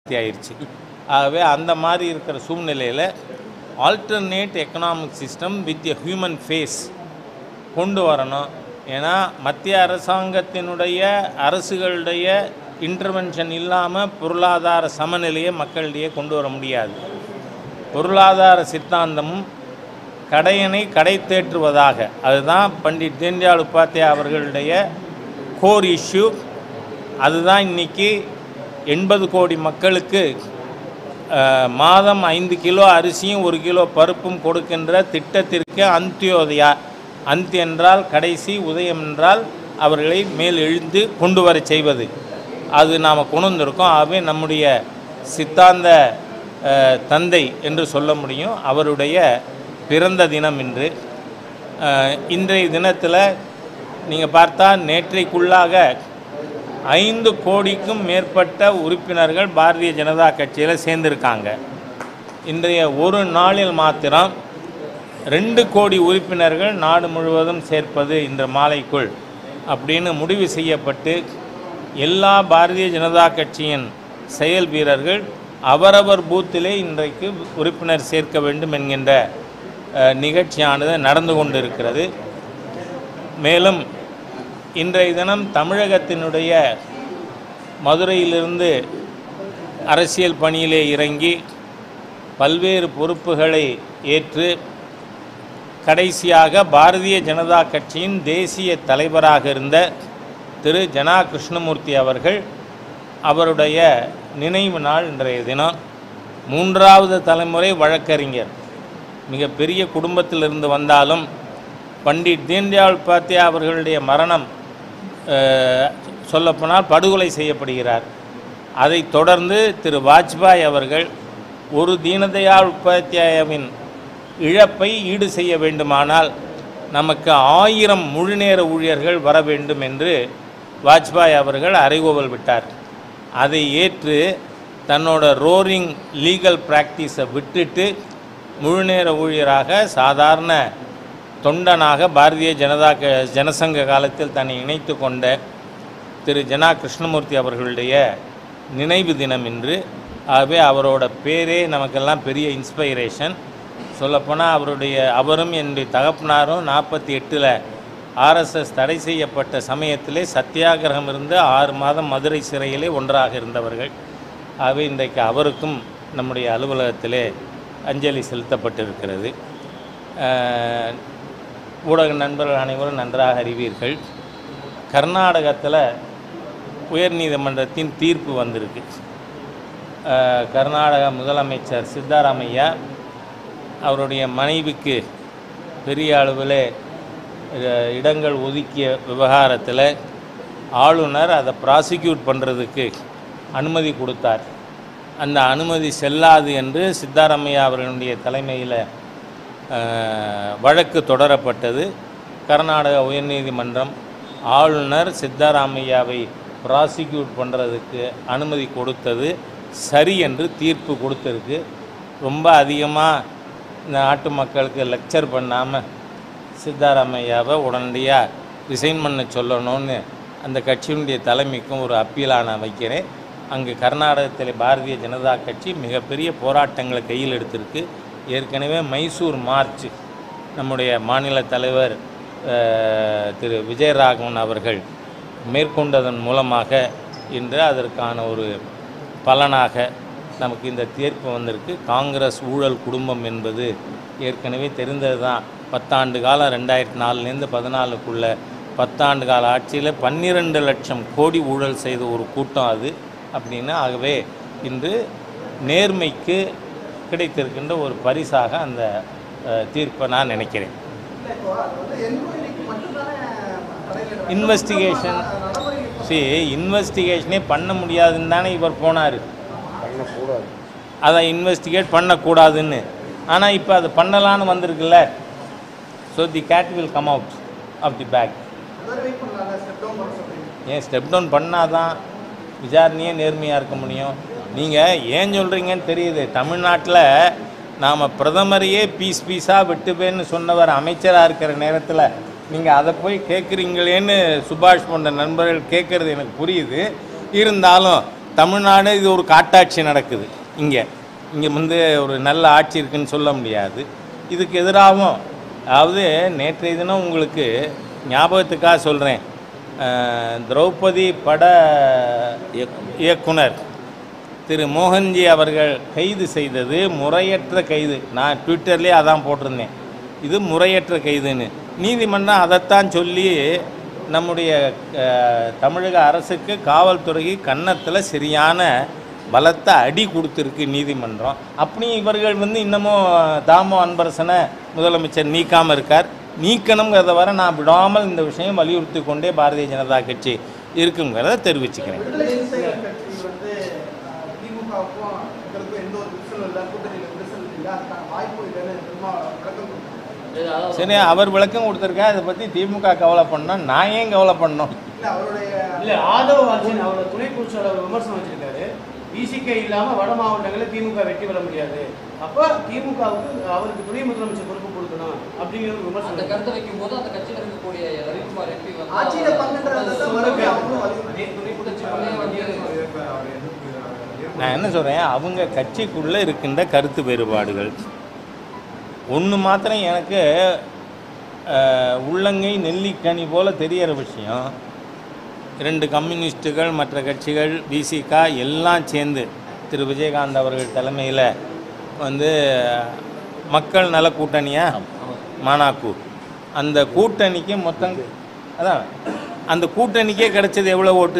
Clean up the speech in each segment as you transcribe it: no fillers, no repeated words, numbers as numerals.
ஆயிடுச்சு. ஆகவே அந்த மாதிரி இருக்கிற சூழ்நிலையில் alternate economic system with a human face கொண்டு வரணும். ஏன்னா மத்திய அரசாங்கத்தினுடைய அரசுகளுடைய இன்டர்வென்ஷன் இல்லாமல் பொருளாதார சமநிலையை மக்களிடையே கொண்டு வர முடியாது. பொருளாதார சித்தாந்தமும் கடையனை கடை தேற்றுவதாக, அதுதான் பண்டிட் தீன்தயாள் உபாத்யாயா அவர்களுடைய கோர் இஷ்யூ. அதுதான் இன்றைக்கி 80 கோடி மக்களுக்கு மாதம் 5 கிலோ அரிசியும் 1 கிலோ பருப்பும் கொடுக்கின்ற திட்டத்திற்கு அந்தியோதயா, அந்த் என்றால் கடைசி, உதயம் என்றால் அவர்களை மேல் எழுந்து கொண்டு வர செய்வது. அது நாம் கொண்டு வந்திருக்கோம். ஆகவே நம்முடைய சித்தாந்த தந்தை என்று சொல்ல முடியும். அவருடைய பிறந்த தினம் இன்று. இன்றைய தினத்தில் நீங்கள் பார்த்தா நேற்றைக்குள்ளாக 5 கோடிக்கும் மேற்பட்ட உறுப்பினர்கள் பாரதிய ஜனதா கட்சியில் சேர்ந்திருக்காங்க. இன்றைய ஒரு நாளில் மாத்திரம் 2 கோடி உறுப்பினர்கள் நாடு முழுவதும் சேர்ப்பது இன்று மாலைக்குள் அப்படின்னு முடிவு செய்யப்பட்டு எல்லா பாரதிய ஜனதா கட்சியின் செயல் வீரர்கள் அவரவர் பூத்திலே இன்றைக்கு உறுப்பினர் சேர்க்க வேண்டும் என்கின்ற நிகழ்ச்சியானது நடந்து கொண்டிருக்கிறது. மேலும் இன்றைய தினம் தமிழகத்தினுடைய மதுரையிலிருந்து அரசியல் பணியிலே இறங்கி பல்வேறு பொறுப்புகளை ஏற்று கடைசியாக பாரதிய ஜனதா கட்சியின் தேசிய தலைவராக இருந்த திரு ஜனா கிருஷ்ணமூர்த்தி அவர்கள், அவருடைய நினைவு நாள் இன்றைய தினம். 3வது தலைமுறை வழக்கறிஞர், மிகப்பெரிய குடும்பத்திலிருந்து வந்தாலும் பண்டிட் தீன்தயாள் உபாத்யாயா அவர்களுடைய மரணம் சொல்லப்போனால் படுகொலை செய்யப்படுகிறார். அதைத் தொடர்ந்து திரு வாஜ்பாய் அவர்கள் ஒரு தீனதயாள் உபாத்யாயாவின் இழப்பை ஈடு செய்ய வேண்டுமானால் நமக்கு 1000 முழுநேர ஊழியர்கள் வர வேண்டும் என்று வாஜ்பாய் அவர்கள் அறைகூவல் விட்டார். அதை ஏற்று தன்னோட ரோரிங் லீகல் பிராக்டிஸை விட்டுட்டு முழுநேர ஊழியராக சாதாரண தொண்டனாக பாரதிய ஜனசங்க காலத்தில் தன்னை இணைத்து கொண்ட திரு ஜனா கிருஷ்ணமூர்த்தி அவர்களுடைய நினைவு தினம் இன்று. ஆகவே அவரோட பேரே நமக்கெல்லாம் பெரிய இன்ஸ்பைரேஷன். சொல்லப்போனால் அவரும் என்னுடைய தகப்பனாரும் 48 RSS தடை செய்யப்பட்ட சமயத்திலே சத்தியாகிரகம் இருந்து 6 மாதம் மதுரை சிறையிலே ஒன்றாக இருந்தவர்கள். ஆகவே இன்றைக்கு அவருக்கும் நம்முடைய அலுவலகத்திலே அஞ்சலி செலுத்தப்பட்டிருக்கிறது. ஊடக நண்பர்கள் அனைவரும் நன்றாக அறிவீர்கள், கர்நாடகத்தில் உயர்நீதிமன்றத்தின் தீர்ப்பு வந்திருக்கு. கர்நாடக முதலமைச்சர் சித்தாராமையா அவருடைய மனைவிக்கு பெரிய அளவில் இடங்கள் ஒதுக்கிய விவகாரத்தில் ஆளுநர் அதை ப்ராசிக்யூட் பண்ணுறதுக்கு அனுமதி கொடுத்தார். அந்த அனுமதி செல்லாது என்று சித்தாராமையா அவர்களுடைய தலைமையில் வழக்கு தொடரப்பட்டது. கர்நாடக உயர்நீதிமன்றம் ஆளுநர் சித்தாராமையாவை ப்ராசிக்யூட் பண்ணுறதுக்கு அனுமதி கொடுத்தது சரி என்று தீர்ப்பு கொடுத்துருக்கு. ரொம்ப அதிகமாக இந்த நாட்டு மக்களுக்கு லெக்சர் பண்ணாமல் சித்தாராமையாவை உடனடியாக ரிசைன் பண்ண சொல்லணும்னு அந்த கட்சியினுடைய தலைமைக்கும் ஒரு அப்பீலாக நான் வைக்கிறேன். அங்கு கர்நாடகத்தில் பாரதிய ஜனதா கட்சி மிகப்பெரிய போராட்டங்களை கையில் எடுத்திருக்கு. ஏற்கனவே மைசூர் மார்ச் நம்முடைய மாநில தலைவர் திரு விஜயராகவன் அவர்கள் மேற்கொண்டதன் மூலமாக இன்று அதற்கான ஒரு பலனாக நமக்கு இந்த தீர்ப்பு வந்திருக்கு. காங்கிரஸ் ஊழல் குடும்பம் என்பது ஏற்கனவே தெரிந்தது தான். 10 ஆண்டு காலம் 2004லேருந்து 14க்குள்ளே 10 ஆண்டு கால ஆட்சியில் 12 லட்சம் கோடி ஊழல் செய்த ஒரு கூட்டம் அது அப்படின்னு. ஆகவே இன்று நேர்மைக்கு கிடைத்திருக்கின்ற ஒரு பரிசாக அந்த தீர்ப்பை நான் நினைக்கிறேன். இன்வெஸ்டிகேஷனே பண்ண முடியாதுன்னு தானே இவர் போனார். அதை இன்வெஸ்டிகேட் பண்ணக்கூடாதுன்னு. ஆனால் இப்போ அது பண்ணலான்னு வந்திருக்குல்ல. So the cat will come out of the bag. ஏன் ஸ்டெப் டவுன் பண்ணாதான் விசாரணையே நேர்மையாக இருக்க முடியும். நீங்கள் ஏன் சொல்கிறீங்கன்னு தெரியுது. தமிழ்நாட்டில் நாம் பிரதமரையே பீஸாக விட்டுப்பேன்னு சொன்னவர் அமைச்சராக இருக்கிற நேரத்தில் நீங்கள் அதை போய் கேட்குறீங்களேன்னு சுபாஷ் போன்ற நண்பர்கள் கேட்குறது எனக்கு புரியுது. இருந்தாலும் தமிழ்நாடு இது ஒரு காட்டாட்சி நடக்குது. இங்கே வந்து ஒரு நல்ல ஆட்சி இருக்குன்னு சொல்ல முடியாது. இதுக்கு எதிராகவும், அதாவது நேற்றைய தினம் உங்களுக்கு ஞாபகத்துக்காக சொல்கிறேன், திரௌபதி பட இயக்குனர் திரு மோகன்ஜி அவர்கள் கைது செய்தது முறையற்ற கைது. நான் ட்விட்டர்லேயே அதான் போட்டிருந்தேன், இது முறையற்ற கைதுன்னு. நீதிமன்றம் அதைத்தான் சொல்லி நம்முடைய தமிழக அரசுக்கு காவல்துறைக்கு கன்னத்தில் சரியான பலத்தை அடி கொடுத்துருக்கு நீதிமன்றம். அப்படியும் இவர்கள் வந்து இன்னமும் தாமோ அன்பரசனை முதலமைச்சர் நீக்காமல் இருக்கார். நீக்கணுங்கிறத வர நான் விடாமல் இந்த விஷயம் வலியுறுத்தி கொண்டே பாரதிய ஜனதா கட்சி இருக்குங்கிறத தெரிவிச்சுக்கிறேன். சரி, அவர் விளக்கம் கொடுத்துருக்கா. இதை பற்றி திமுக கவலை பண்ணோம், நான் ஏன் கவலை பண்ணோம்? இல்லை, ஆதவ் அர்ஜுன் அவரோட துணை பொதுச்செயலாளர் விமர்சனம் வச்சிருக்காரு. விசிகே இல்லாமல் வட மாவட்டங்களில் திமுக வெற்றி பெற முடியாது, அப்போ திமுகவுக்கு அவருக்கு துணை முதலமைச்சர் பொறுப்பு கொடுக்கணும் அப்படிங்கிற ஒரு விமர்சனம். அந்த கருத்தை வைக்கும் போது அந்த கட்சியில் இருக்கக்கூடிய ரவிக்குமார் எம்பி நான் என்ன சொல்கிறேன், அவங்க கட்சிக்குள்ளே இருக்கின்ற கருத்து வேறுபாடுகள் ஒன்று மாத்திரம் எனக்கு உள்ளங்கை நெல்லிக்கனி போல் தெரிகிற விஷயம். 2 கம்யூனிஸ்ட்டுகள், மற்ற கட்சிகள், விசிகா எல்லாம் சேர்ந்து திரு விஜயகாந்த் அவர்கள் தலைமையில் வந்து மக்கள் நல கூட்டணியாக மாநாக்கு, அந்த கூட்டணிக்கு மொத்தம் அதான் அந்த கூட்டணிக்கே கிடைச்சது எவ்வளோ ஓட்டு?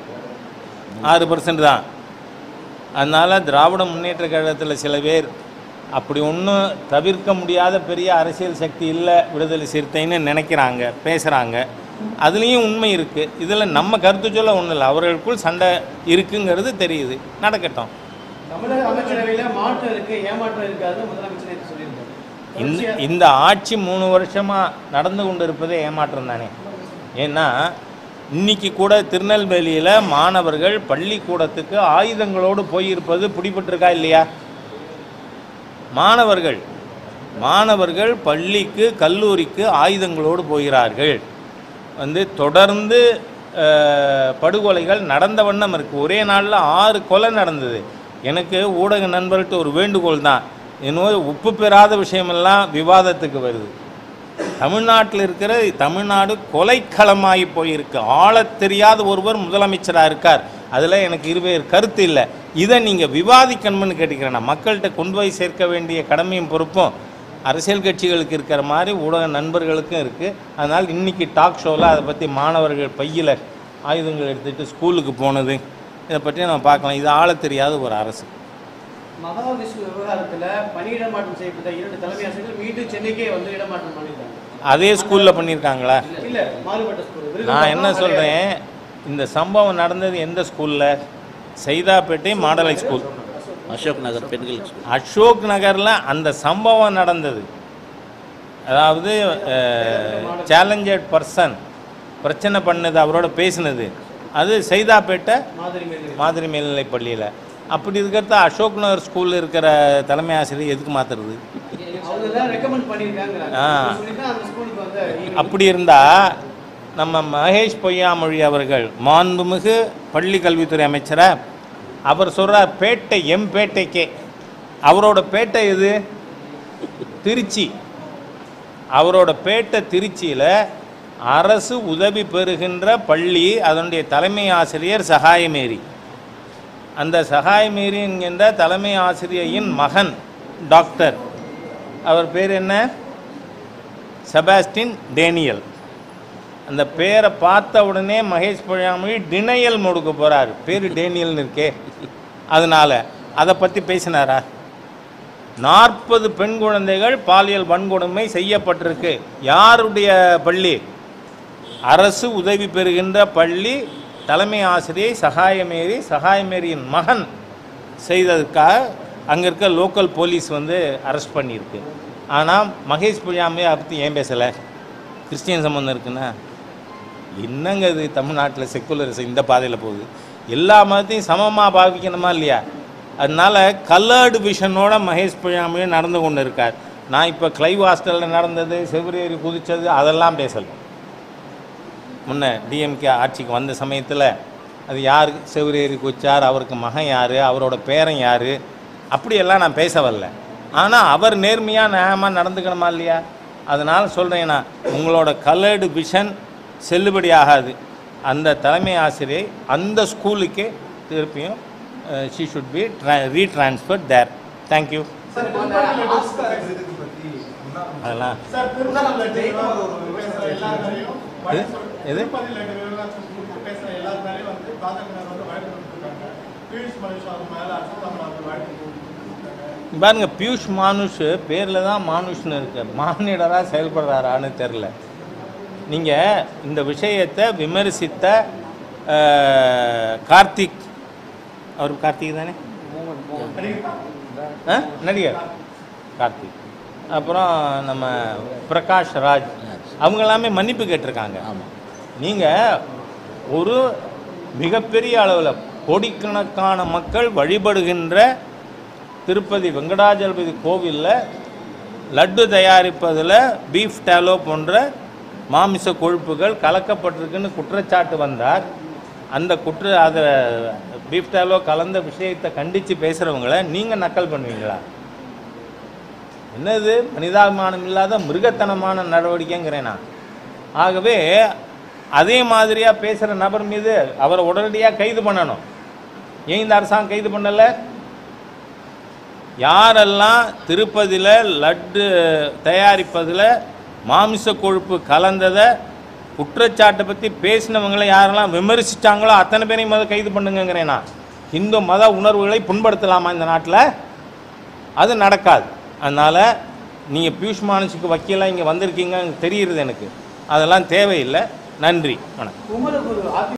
6% தான். அதனால் திராவிட முன்னேற்ற கழகத்தில் சில பேர் அப்படி ஒன்றும் தவிர்க்க முடியாத பெரிய அரசியல் சக்தி இல்லை விடுதலை சிறுத்தைன்னு நினைக்கிறாங்க, பேசுகிறாங்க. அதுலேயும் உண்மை இருக்குது. இதில் நம்ம கருத்து சொல்ல ஒன்றும் இல்லை, அவர்களுக்குள் சண்டை இருக்குங்கிறது தெரியுது. நடக்கட்டும். தமிழக அமைச்சரவையில் மாற்றம் இருக்குது, ஏமாற்றம் இருக்காது முதலமைச்சர் சொல்லியிருக்காரு. இந்த ஆட்சி 3 வருஷமாக நடந்து கொண்டு இருப்பதே ஏமாற்றம் தானே. ஏன்னா இன்னைக்கு கூட திருநெல்வேலியில் மாணவர்கள் பள்ளிக்கூடத்துக்கு ஆயுதங்களோடு போயிருப்பது பிடிபட்டிருக்கா இல்லையா? மாணவர்கள் பள்ளிக்கு கல்லூரிக்கு ஆயுதங்களோடு போகிறார்கள். வந்து தொடர்ந்து படுகொலைகள் நடந்த வண்ணம் இருக்குது. ஒரே நாளில் 6 கொலை நடந்தது. எனக்கு ஊடக நண்பர்கள்ட்ட ஒரு வேண்டுகோள் தான், இன்னும் உப்பு பெறாத விஷயமெல்லாம் விவாதத்துக்கு வருது. தமிழ்நாட்டில் இருக்கிற தமிழ்நாடு கொலைக்களமாகி போயிருக்கு. ஆளத் தெரியாத ஒருவர் முதலமைச்சராக இருக்கார். அதில் எனக்கு இருவேறு கருத்து இல்லை. இதை நீங்கள் விவாதிக்கணும்னு கேட்டுக்கிறேன். மக்கள்கிட்ட கொண்டு போய் சேர்க்க வேண்டிய கடமையும் பொறுப்பும் அரசியல் கட்சிகளுக்கு இருக்கிற மாதிரி ஊடக நண்பர்களுக்கும் இருக்குது. அதனால் இன்றைக்கி டாக் ஷோவில் அதை பற்றி மாணவர்கள் பையில் ஆயுதங்கள் எடுத்துகிட்டு ஸ்கூலுக்கு போனது இதை பற்றி நம்ம பார்க்கலாம். இது ஆளத் தெரியாத ஒரு அரசு. மகாவிஷ்ணு விவகாரத்தில் பணியிடமாற்றம் செய்யப்பட்ட 2 தலைமை ஆசிரியர்கள் மீண்டும் சென்னைக்கே வந்து இடமாற்றம் பண்ணியிருக்காங்க. அதே ஸ்கூலில் பண்ணியிருக்காங்களா? இல்லை, மாறுபட்ட ஸ்கூல். நான் என்ன சொல்கிறேன், இந்த சம்பவம் நடந்தது எந்த ஸ்கூலில்? Saidapet model high school, Ashok Nagar பெண்கள் ஸ்கூல். அசோக் நகரில் அந்த சம்பவம் நடந்தது. அதாவது சேலஞ்சட் பர்சன் பிரச்சனை பண்ணது, அவரோட பேசினது, அது சைதாப்பேட்டை மாதிரி மேல்நிலை பள்ளியில். அப்படி இருக்கிறத அசோக் நகர் ஸ்கூலில் இருக்கிற தலைமை ஆசிரியர் எதுக்கு மாற்றுறது? அப்படி இருந்தால் நம்ம மகேஷ் பொய்யாமொழி அவர்கள் மாண்புமிகு பள்ளி கல்வித்துறை அமைச்சரை அவர் சொல்கிறார், பேட்டை பேட்டைக்கே. அவரோட பேட்டை எது? திருச்சி. அவரோட பேட்டை திருச்சியில் அரசு உதவி பெறுகின்ற பள்ளி, அதனுடைய தலைமை ஆசிரியர் சகாயமேரி. அந்த சகாயமேரி என்கின்ற தலைமை ஆசிரியரின் மகன் டாக்டர், அவர் பேர் என்ன? Sebastian Daniel. அந்த பேரை பார்த்த உடனே மகேஷ் பொய்யாமொழி டினையல் முடுக்க போகிறார். பேர் டேனியல்னு இருக்கே, அதனால் அதை பற்றி பேசினாரா? 40 பெண் குழந்தைகள் பாலியல் வன்கொடுமை செய்யப்பட்டிருக்கு. யாருடைய பள்ளி? அரசு உதவி பெறுகின்ற பள்ளி. தலைமை ஆசிரியை சகாயமேரி, சகாயமேரியின் மகன் செய்ததுக்காக அங்கே இருக்க லோக்கல் போலீஸ் வந்து அரெஸ்ட் பண்ணியிருக்கு. ஆனால் மகேஷ் பொய்யாமொழி அதை பற்றி ஏன் பேசலை? கிறிஸ்டியன் சம்பந்தம் இருக்குன்னா என்னங்க இது? தமிழ்நாட்டில் செக்குலரிசம் இந்த பாதையில் போகுது. எல்லா மதத்தையும் சமமாக பாவிக்கணுமா இல்லையா? அதனால் கலர்டு விஷனோட மகேஷ் பொய்யாமொழி நடந்து கொண்டு இருக்கார். நான் இப்போ கிளைவ் ஹாஸ்டலில் நடந்தது, செவ்வரேறி குதித்தது அதெல்லாம் பேசலை. முன்ன டிஎம்கே ஆட்சிக்கு வந்த சமயத்தில் அது யார் செவ்வரேறி குச்சார், அவருக்கு மகன் யார், அவரோட பேரன் யார், அப்படியெல்லாம் நான் பேச வரல. ஆனால் அவர் நேர்மையாக நியாயமாக நடந்துக்கணுமா இல்லையா? அதனால் சொல்கிறேன்னா உங்களோட கலர்டு விஷன் செல்லுபடி ஆகாது. அந்த தலைமை ஆசிரியை அந்த ஸ்கூலுக்கே திருப்பியும் she should be retransferred there. Thank you. அதெல்லாம் எது பாருங்க, பியூஷ் மானுஷ் பேரில் தான் மானுஷ்னு இருக்கு, மானிடராக செயல்படுறாரான்னு தெரில. நீங்கள் இந்த விஷயத்தை விமர்சித்த கார்த்திக், அவர் கார்த்திக் தானே நடிகர் கார்த்திக், அப்புறம் நம்ம பிரகாஷ் ராஜ், அவங்க எல்லாமே மன்னிப்பு கேட்டிருக்காங்க. நீங்கள் ஒரு மிகப்பெரிய அளவில் கோடிக்கணக்கான மக்கள் வழிபடுகின்ற திருப்பதி வெங்கடாஜலபதி கோவிலில் லட்டு தயாரிப்பதில் பீஃப் டாலோ போன்ற மாமிச கொழுப்புகள் கலக்கப்பட்டிருக்குன்னு குற்றச்சாட்டு வந்தார். அந்த அதை பீஃப் டாலோ கலந்த விஷயத்தை கண்டித்து பேசுகிறவங்கள நீங்கள் நக்கல் பண்ணுவீங்களா? என்னது மனிதாபிமானம் இல்லாத மிருகத்தனமான நடவடிக்கைங்கிறேன் நான். ஆகவே அதே மாதிரியாக பேசுகிற நபர் மீது அவரை உடனடியாக கைது பண்ணணும். ஏன் இந்த அரசாங்கம் கைது பண்ணலை? யாரெல்லாம் திருப்பதியில் லட்டு தயாரிப்பதில் மாமிச கொழுப்பு கலந்ததை குற்றச்சாட்டை பற்றி பேசினவங்களை யாரெல்லாம் விமர்சித்தாங்களோ அத்தனை பேரையும் முதல் கைது பண்ணுங்கிறேன்னா. இந்து மத உணர்வுகளை புண்படுத்தலாமா இந்த நாட்டில்? அது நடக்காது. அதனால் நீங்கள் பியூஷ் மானுஷுக்கு வக்கீலாக இங்கே வந்திருக்கீங்க தெரியுறது எனக்கு. அதெல்லாம் தேவையில்லை. நன்றி, வணக்கம்.